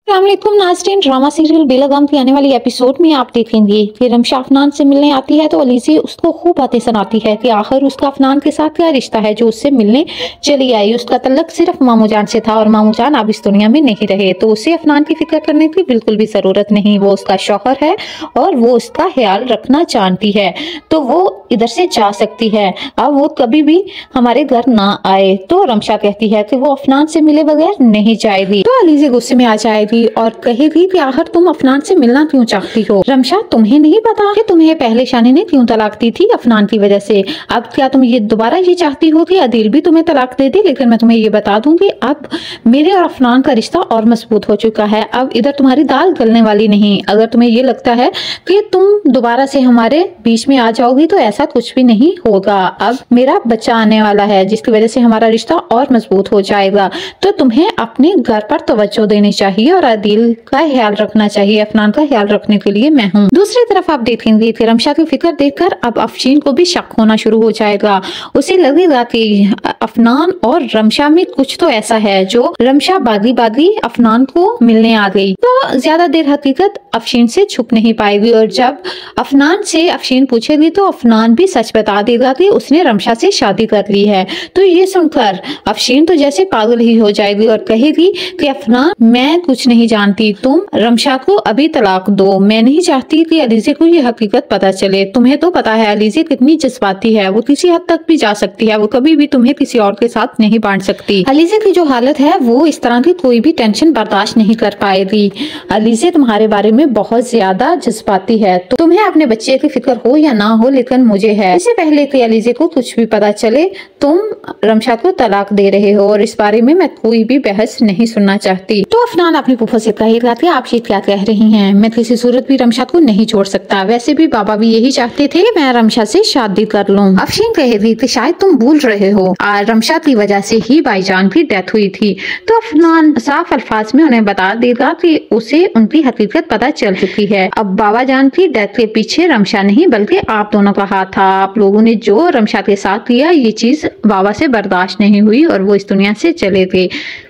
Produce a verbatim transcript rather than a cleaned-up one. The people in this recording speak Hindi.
अस्सलामुअलैकुम नाज़रीन, ड्रामा सीरियल बेलगाम की आने वाली एपिसोड में आप देखेंगे कि रमशा अफनान से मिलने आती है तो अलीज़ी उसको खूब बातें सुनाती है कि आखिर उसका अफनान के साथ क्या रिश्ता है जो उससे मिलने चली आई। उसका तल्लक सिर्फ मामू जान से था और मामू जान अब इस दुनिया में नहीं रहे, तो उसे अफनान की फिक्र करने की बिल्कुल भी ज़रूरत नहीं। वो उसका शौहर है और वो उसका ख्याल रखना जानती है, तो वो इधर से जा सकती है। अब वो कभी भी हमारे घर ना आए। तो रमशा कहती है कि वो अफनान से मिले बगैर नहीं जाएगी। तो अलीज़ी गुस्से में आ जाएगी और कहेगी कि आखिर तुम अफनान से मिलना क्यों चाहती हो? रमशा, तुम्हें नहीं पता कि तुम्हें पहले शानी ने क्यों तलाक दी थी? अफनान की वजह से। अब क्या तुम ये दोबारा ये चाहती हो कि अदील भी तुम्हें तलाक दे दे? लेकिन मैं तुम्हें ये बता दूं कि अब मेरे और अफनान का रिश्ता और मजबूत हो चुका है। अब इधर तुम्हारी दाल गलने वाली नहीं। अगर तुम्हें ये लगता है कि तुम दोबारा से हमारे बीच में आ जाओगी तो ऐसा कुछ भी नहीं होगा। अब मेरा बच्चा आने वाला है जिसकी वजह से हमारा रिश्ता और मजबूत हो जाएगा। तो तुम्हें अपने घर पर तवज्जो देनी चाहिए और अदील का ख्याल रखना चाहिए। अफनान का ख्याल रखने के लिए मैं हूँ। दूसरी तरफ आप देखेंगे कि रमशा की फिक्र देखकर अब अफशीन को भी शक होना शुरू हो जाएगा। उसे लगेगा कि अफनान और रमशा में कुछ तो ऐसा है जो रमशा बागी बागी अफनान को मिलने आ गई। तो ज्यादा देर हकीकत अफशीन से छुप नहीं पाएगी और जब अफनान से अफशीन पूछेगी तो अफनान भी सच बता देगा कि उसने रमशा से शादी कर ली है। तो ये सुनकर अफशीन तो जैसे पागल ही हो जाएगी और कहेगी कि अफनान, मैं कुछ नहीं जानती, तुम रमशा को अभी तलाक दो। मैं नहीं चाहती कि अलीज़ी को ये हकीकत पता चले। तुम्हें तो पता है अलीज़ी कितनी जज्बाती है, वो किसी हद तक भी जा सकती है। वो कभी भी तुम्हें किसी और के साथ नहीं बांट सकती। अलीज़ी की जो हालत है वो इस तरह की कोई भी टेंशन बर्दाश्त नहीं कर पाएगी। अलीज़ी तुम्हारे बारे में बहुत ज्यादा जज्बाती है, तो तुम्हें अपने बच्चे की फिक्र हो या ना हो, लेकिन मुझे है। इससे पहले कि अलीज़ी को कुछ भी पता चले तुम रमशा को तलाक दे रहे हो और इस बारे में मैं कोई भी बहस नहीं सुनना चाहती। तो अफनान अपनी फूफा से कहेगा कि आप ये क्या कह रही हैं? मैं किसी सूरत भी रमशा को नहीं छोड़ सकता। वैसे भी बाबा भी यही चाहते थे कि मैं रमशा से शादी कर लूं। अफशीन कहेगी कि शायद तुम भूल रहे हो, और रमशा की वजह से ही भाईजान की डेथ हुई थी। तो अफनान साफ अल्फाज में उन्हें बता देगा कि उसे उनकी हकीकत पता चल चुकी है। अब बाबा जान की डेथ के पीछे रमशा नहीं बल्कि आप दोनों का हाथ था। आप लोगों ने जो रमशा के साथ किया ये चीज बाबा से बर्दाश्त नहीं हुई और वो इस दुनिया से चले गए।